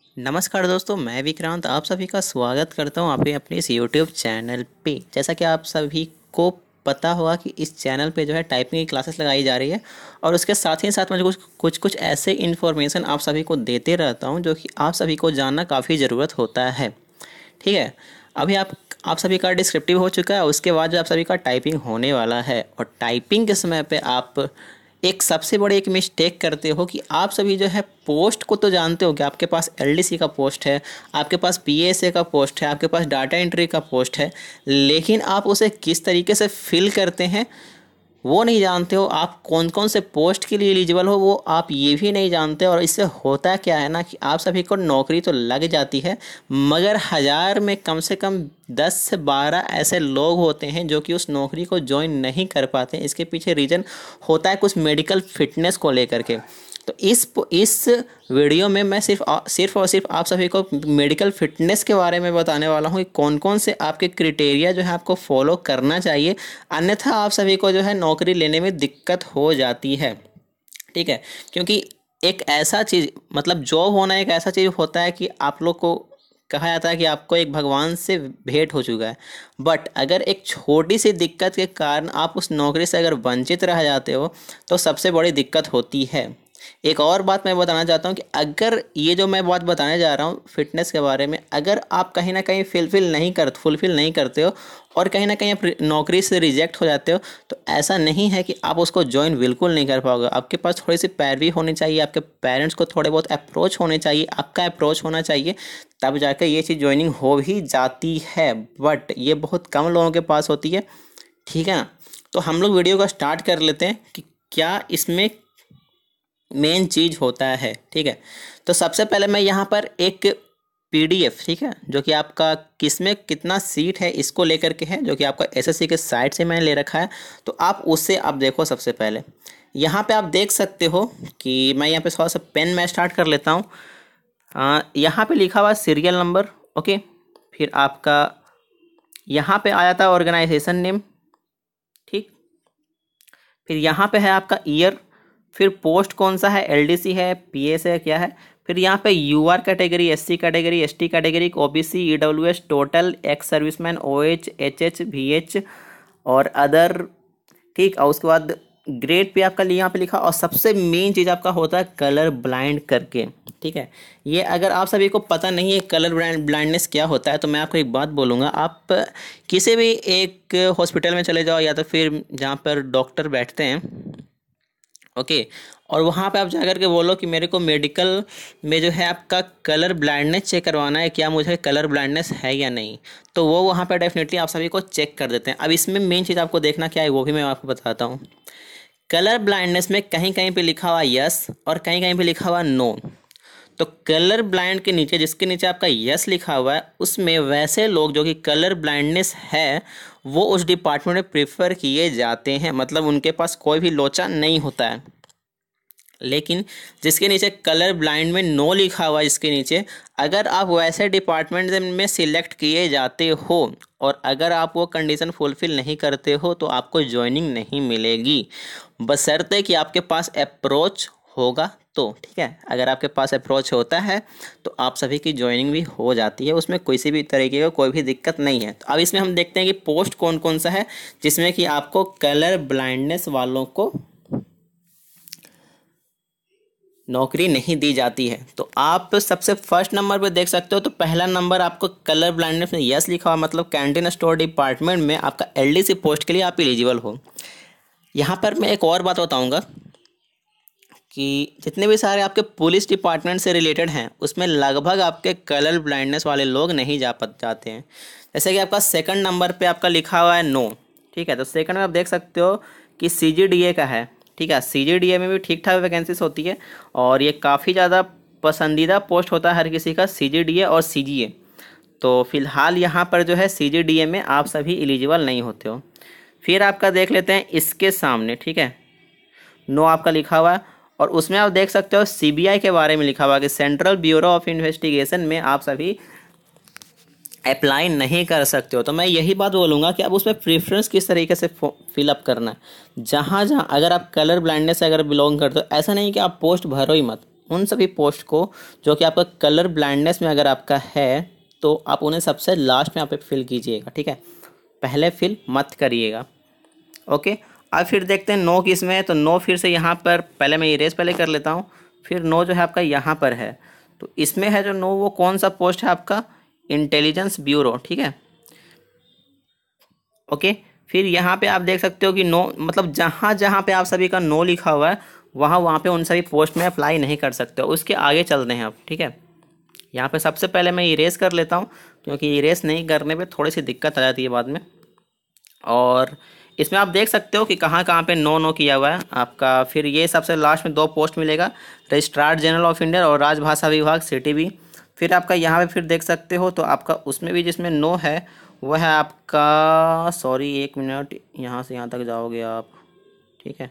नमस्कार दोस्तों, मैं विक्रांत आप सभी का स्वागत करता हूं आपके अपने इस यूट्यूब चैनल पे। जैसा कि आप सभी को पता होगा कि इस चैनल पे जो है टाइपिंग की क्लासेस लगाई जा रही है और उसके साथ ही साथ मैं कुछ ऐसे इन्फॉर्मेशन आप सभी को देते रहता हूं जो कि आप सभी को जानना काफ़ी ज़रूरत होता है। ठीक है, अभी आप सभी का डिस्क्रिप्टिव हो चुका है, उसके बाद जो आप सभी का टाइपिंग होने वाला है। और टाइपिंग के समय पे आप एक सबसे बड़ी एक मिस्टेक करते हो कि आप सभी जो है पोस्ट को तो जानते हो कि आपके पास एलडीसी का पोस्ट है, आपके पास पीएसए का पोस्ट है, आपके पास डाटा एंट्री का पोस्ट है, लेकिन आप उसे किस तरीके से फिल करते हैं वो नहीं जानते हो। आप कौन कौन से पोस्ट के लिए एलिजिबल हो वो आप ये भी नहीं जानते। और इससे होता क्या है ना कि आप सभी को नौकरी तो लग जाती है, मगर हज़ार में कम से कम 10 से 12 ऐसे लोग होते हैं जो कि उस नौकरी को ज्वाइन नहीं कर पाते। इसके पीछे रीज़न होता है कुछ मेडिकल फिटनेस को लेकर के। तो इस वीडियो में मैं सिर्फ और सिर्फ आप सभी को मेडिकल फिटनेस के बारे में बताने वाला हूँ कि कौन कौन से आपके क्राइटेरिया जो है आपको फॉलो करना चाहिए, अन्यथा आप सभी को जो है नौकरी लेने में दिक्कत हो जाती है। ठीक है, क्योंकि एक ऐसा चीज़ मतलब जॉब होना एक ऐसा चीज़ होता है कि आप लोग को कहा जाता है कि आपको एक भगवान से भेंट हो चुका है। बट अगर एक छोटी सी दिक्कत के कारण आप उस नौकरी से अगर वंचित रह जाते हो तो सबसे बड़ी दिक्कत होती है। एक और बात मैं बताना चाहता हूँ कि अगर ये जो मैं बात बताने जा रहा हूँ फिटनेस के बारे में, अगर आप कहीं ना कहीं फुलफिल नहीं करते हो और कहीं ना कहीं आप नौकरी से रिजेक्ट हो जाते हो, तो ऐसा नहीं है कि आप उसको ज्वाइन बिल्कुल नहीं कर पाओगे। आपके पास थोड़ी सी पैरवी होनी चाहिए, आपके पेरेंट्स को थोड़े बहुत अप्रोच होने चाहिए, आपका अप्रोच होना चाहिए, तब जाकर ये चीज़ ज्वाइनिंग हो भी जाती है। बट ये बहुत कम लोगों के पास होती है। ठीक है ना, तो हम लोग वीडियो का स्टार्ट कर लेते हैं कि क्या इसमें मेन चीज़ होता है। ठीक है, तो सबसे पहले मैं यहाँ पर एक पीडीएफ, ठीक है, जो कि आपका किस में कितना सीट है इसको लेकर के है, जो कि आपका एसएससी के साइट से मैंने ले रखा है। तो आप उससे आप देखो। सबसे पहले यहाँ पे आप देख सकते हो कि मैं यहाँ पे थोड़ा सा पेन में स्टार्ट कर लेता हूँ। यहाँ पे लिखा हुआ सीरियल नंबर, ओके। फिर आपका यहाँ पे आया था ऑर्गेनाइजेशन नेम, ठीक। फिर यहाँ पे है आपका ईयर, फिर पोस्ट कौन सा है, एलडीसी है, पीएस है, क्या है। फिर यहाँ पे UR category, SC category, ST category, OBC, EWS, total, ex serviceman, OH, HH, VH और अदर। ठीक, और उसके बाद ग्रेड पे आपका यहाँ पे लिखा। और सबसे मेन चीज़ आपका होता है कलर ब्लाइंड करके। ठीक है, ये अगर आप सभी को पता नहीं है कलर ब्लाइंडनेस क्या होता है, तो मैं आपको एक बात बोलूँगा। आप किसी भी एक हॉस्पिटल में चले जाओ या तो फिर जहाँ पर डॉक्टर बैठते हैं, ओके, और वहाँ पे आप जाकर के बोलो कि मेरे को मेडिकल में जो है आपका कलर ब्लाइंडनेस चेक करवाना है, क्या मुझे कलर ब्लाइंडनेस है या नहीं, तो वो वहाँ पे डेफिनेटली आप सभी को चेक कर देते हैं। अब इसमें मेन चीज़ आपको देखना क्या है वो भी मैं आपको बताता हूँ। कलर ब्लाइंडनेस में कहीं कहीं पे लिखा हुआ यस और कहीं कहीं पे लिखा हुआ नो। तो कलर ब्लाइंड के नीचे, जिसके नीचे आपका यस लिखा हुआ है, उसमें वैसे लोग जो कि कलर ब्लाइंडनेस है वो उस डिपार्टमेंट में प्रेफर किए जाते हैं, मतलब उनके पास कोई भी लोचा नहीं होता है। लेकिन जिसके नीचे कलर ब्लाइंड में नो लिखा हुआ है, इसके नीचे अगर आप वैसे डिपार्टमेंट में सिलेक्ट किए जाते हो और अगर आप वो कंडीशन फुलफिल नहीं करते हो तो आपको ज्वाइनिंग नहीं मिलेगी, बशर्ते कि आपके पास अप्रोच होगा तो। ठीक है, अगर आपके पास अप्रोच होता है तो आप सभी की ज्वाइनिंग भी हो जाती है, उसमें किसी भी तरीके का कोई भी दिक्कत नहीं है। तो अब इसमें हम देखते हैं कि पोस्ट कौन कौन सा है जिसमें कि आपको कलर ब्लाइंडनेस वालों को नौकरी नहीं दी जाती है। तो आप सबसे फर्स्ट नंबर पे देख सकते हो, तो पहला नंबर आपको कलर ब्लाइंडनेस में यस लिखा हुआ, मतलब कैंटीन स्टोर डिपार्टमेंट में आपका एलडीसी पोस्ट के लिए आप एलिजिबल हो। यहाँ पर मैं एक और बात बताऊँगा कि जितने भी सारे आपके पुलिस डिपार्टमेंट से रिलेटेड हैं उसमें लगभग आपके कलर ब्लाइंडनेस वाले लोग नहीं जाते हैं। जैसे कि आपका सेकंड नंबर पे आपका लिखा हुआ है नो। ठीक है, तो सेकंड में आप देख सकते हो कि सीजीडीए का है। ठीक है, सीजीडीए में भी ठीक ठाक वैकेंसीज होती है और ये काफ़ी ज़्यादा पसंदीदा पोस्ट होता है हर किसी का, सीजीडीए और सीजीए। तो फिलहाल यहाँ पर जो है सीजीडीए में आप सभी एलिजिबल नहीं होते हो। फिर आपका देख लेते हैं इसके सामने, ठीक है, नो आपका लिखा हुआ है और उसमें आप देख सकते हो सीबीआई के बारे में लिखा हुआ है कि सेंट्रल ब्यूरो ऑफ इन्वेस्टिगेशन में आप सभी अप्लाई नहीं कर सकते हो। तो मैं यही बात बोलूँगा कि अब उसमें प्रेफरेंस किस तरीके से फिलअप करना है। जहाँ जहाँ अगर आप कलर ब्लाइंडनेस से अगर बिलोंग करते हो, ऐसा नहीं कि आप पोस्ट भरो ही मत, उन सभी पोस्ट को जो कि आपका कलर ब्लाइंडनेस में अगर आपका है तो आप उन्हें सबसे लास्ट में यहाँ पे फिल कीजिएगा, ठीक है, पहले फिल मत करिएगा। ओके, अब फिर देखते हैं नो किस में है। तो नो फिर से यहाँ पर पहले मैं इरेज पहले कर लेता हूँ। फिर नो जो है आपका यहाँ पर है, तो इसमें है जो नो, वो कौन सा पोस्ट है आपका, इंटेलिजेंस ब्यूरो, ठीक है। ओके, फिर यहाँ पे आप देख सकते हो कि नो मतलब जहाँ जहाँ पे आप सभी का नो लिखा हुआ है वहाँ पे उन सभी पोस्ट में अप्लाई नहीं कर सकते हो। उसके आगे चलते हैं आप, ठीक है। यहाँ पे सबसे पहले मैं इरेज कर लेता हूँ, क्योंकि इरेज नहीं करने पे थोड़ी सी दिक्कत आ जाती है बाद में। और इसमें आप देख सकते हो कि कहाँ कहाँ पे नो नो किया हुआ है आपका। फिर ये सबसे लास्ट में 2 पोस्ट मिलेगा, रजिस्ट्रार जनरल ऑफ इंडिया और राजभाषा विभाग सिटी भी। फिर आपका यहाँ पे फिर देख सकते हो तो आपका उसमें भी जिसमें नो है वो है आपका, सॉरी 1 मिनट, यहाँ से यहाँ तक जाओगे आप, ठीक है।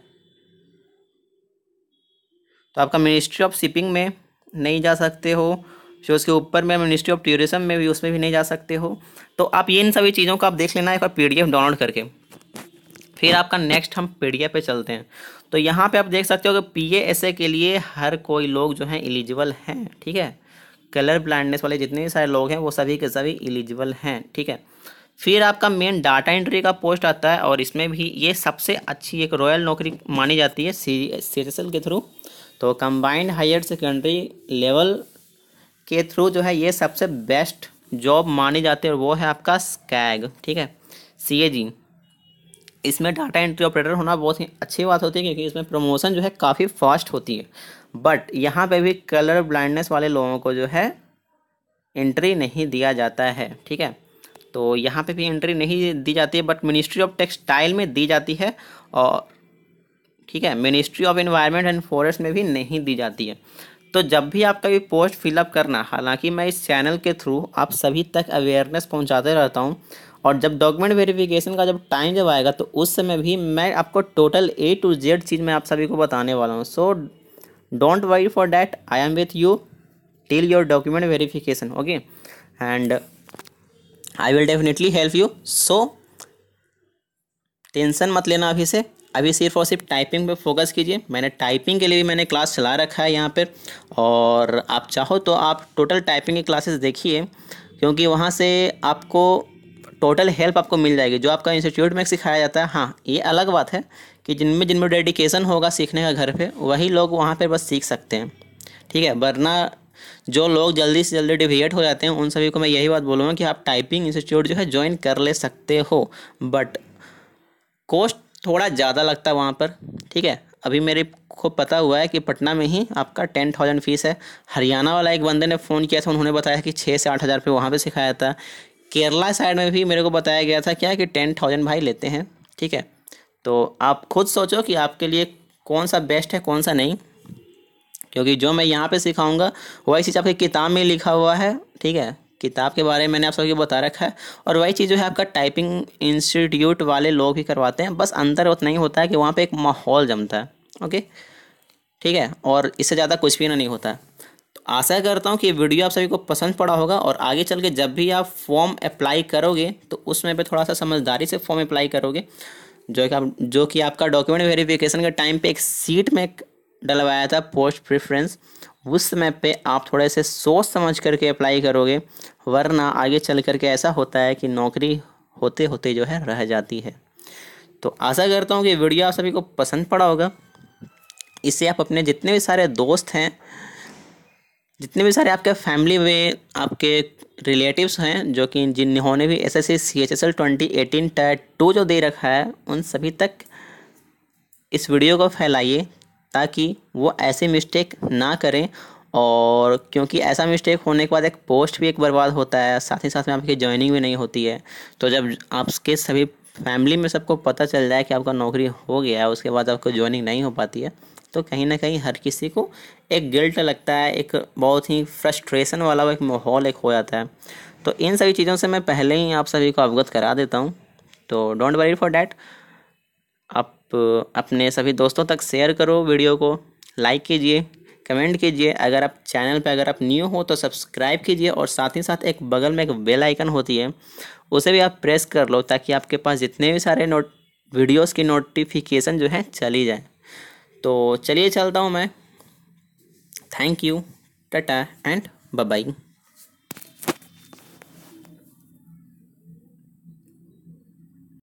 तो आपका मिनिस्ट्री ऑफ शिपिंग में नहीं जा सकते हो, फिर उसके ऊपर में मिनिस्ट्री ऑफ टूरिज्म में भी, उसमें भी नहीं जा सकते हो। तो आप ये इन सभी चीज़ों को आप देख लेना एक बार PDF डाउनलोड करके। फिर आपका नेक्स्ट हम PDF पे चलते हैं। तो यहाँ पे आप देख सकते हो कि PASA के लिए हर कोई लोग जो हैं एलिजिबल हैं, ठीक है। कलर ब्लाइंडनेस वाले जितने भी सारे लोग हैं वो सभी के सभी एलिजिबल हैं, ठीक है। फिर आपका मेन डाटा एंट्री का पोस्ट आता है, और इसमें भी ये सबसे अच्छी एक रॉयल नौकरी मानी जाती है CHSL के थ्रू। तो कंबाइंड हायर सेकेंडरी लेवल के थ्रू जो है ये सबसे बेस्ट जॉब मानी जाती है, और वो है आपका स्कैग, ठीक है, CAG। इसमें डाटा एंट्री ऑपरेटर होना बहुत ही अच्छी बात होती है, क्योंकि इसमें प्रमोशन जो है काफ़ी फास्ट होती है। बट यहाँ पे भी कलर ब्लाइंडनेस वाले लोगों को जो है एंट्री नहीं दिया जाता है, ठीक है। तो यहाँ पे भी एंट्री नहीं दी जाती है, बट मिनिस्ट्री ऑफ टेक्सटाइल में दी जाती है, और ठीक है, ministry of environment and forest में भी नहीं दी जाती है। तो जब भी आपका भी पोस्ट फिलअप करना, हालांकि मैं इस चैनल के थ्रू आप सभी तक अवेयरनेस पहुंचाते रहता हूं, और जब डॉक्यूमेंट वेरिफिकेशन का जब टाइम जब आएगा तो उस समय भी मैं आपको टोटल A to Z चीज़ मैं आप सभी को बताने वाला हूँ। So don't worry for that, I am with you till your document verification, okay, and I will definitely help you. So tension मत लेना अभी से, अभी सिर्फ और सिर्फ टाइपिंग पे फोकस कीजिए। मैंने टाइपिंग के लिए भी मैंने क्लास चला रखा है यहाँ पर, और आप चाहो तो आप टोटल टाइपिंग की क्लासेस देखिए, क्योंकि वहाँ से आपको टोटल हेल्प आपको मिल जाएगी जो आपका इंस्टीट्यूट में सिखाया जाता है। हाँ, ये अलग बात है कि जिनमें डेडिकेशन होगा सीखने का घर पे, वही लोग वहाँ पे बस सीख सकते हैं, ठीक है। वरना जो लोग जल्दी से जल्दी डिविएट हो जाते हैं उन सभी को मैं यही बात बोलूँगा कि आप टाइपिंग इंस्टीट्यूट जो है ज्वाइन कर ले सकते हो, बट कॉस्ट थोड़ा ज़्यादा लगता है वहाँ पर, ठीक है। अभी मेरे को पता हुआ है कि पटना में ही आपका 10,000 फीस है। हरियाणा वाला एक बंदे ने फ़ोन किया था, उन्होंने बताया कि 6 से 8 हज़ार रुपये वहाँ पर सिखाया था। केरला साइड में भी मेरे को बताया गया था क्या कि 10,000 भाई लेते हैं, ठीक है। तो आप खुद सोचो कि आपके लिए कौन सा बेस्ट है कौन सा नहीं, क्योंकि जो मैं यहाँ पे सिखाऊंगा वही चीज़ आपकी किताब में लिखा हुआ है, ठीक है। किताब के बारे में मैंने आप सबको बता रखा है, और वही चीज़ जो है आपका टाइपिंग इंस्टीट्यूट वाले लोग ही करवाते हैं। बस अंतर उतना ही होता है कि वहाँ पे एक माहौल जमता है, ओके, ठीक है, और इससे ज़्यादा कुछ भी नहीं होता है। तो आशा करता हूँ कि वीडियो आप सभी को पसंद पड़ा होगा, और आगे चल के जब भी आप फॉर्म अप्लाई करोगे तो उसमें पे थोड़ा सा समझदारी से फॉर्म अप्लाई करोगे, जो कि आपका डॉक्यूमेंट वेरिफिकेशन के टाइम पे एक सीट में डलवाया था पोस्ट प्रेफरेंस, उस समय पे आप थोड़े से सोच समझ करके अप्लाई करोगे, वरना आगे चल करके ऐसा होता है कि नौकरी होते होते जो है रह जाती है। तो आशा करता हूँ कि वीडियो आप सभी को पसंद पड़ा होगा। इससे आप अपने जितने भी सारे दोस्त हैं, जितने भी सारे आपके फैमिली में आपके रिलेटिव्स हैं जो कि जिन्होंने भी SSC CHSL 2018 टायर 2 जो दे रखा है, उन सभी तक इस वीडियो को फैलाइए ताकि वो ऐसे मिस्टेक ना करें। और क्योंकि ऐसा मिस्टेक होने के बाद एक पोस्ट भी एक बर्बाद होता है, साथ ही साथ में आपकी ज्वाइनिंग भी नहीं होती है। तो जब आपके सभी फैमिली में सबको पता चल जाए कि आपका नौकरी हो गया है, उसके बाद आपको ज्वाइनिंग नहीं हो पाती है, तो कहीं ना कहीं हर किसी को एक गिल्ट लगता है, एक बहुत ही फ्रस्ट्रेशन वाला एक माहौल एक हो जाता है। तो इन सभी चीज़ों से मैं पहले ही आप सभी को अवगत करा देता हूँ, तो डोंट वरी फॉर डैट। आप अपने सभी दोस्तों तक शेयर करो, वीडियो को लाइक कीजिए, कमेंट कीजिए। अगर आप चैनल पे अगर आप न्यू हो तो सब्सक्राइब कीजिए, और साथ ही साथ एक बगल में एक बेल आइकन होती है उसे भी आप प्रेस कर लो, ताकि आपके पास जितने भी सारे वीडियोस की नोटिफिकेशन जो है चली जाए। तो चलिए चलता हूँ मैं, thank you, tata and bye bye.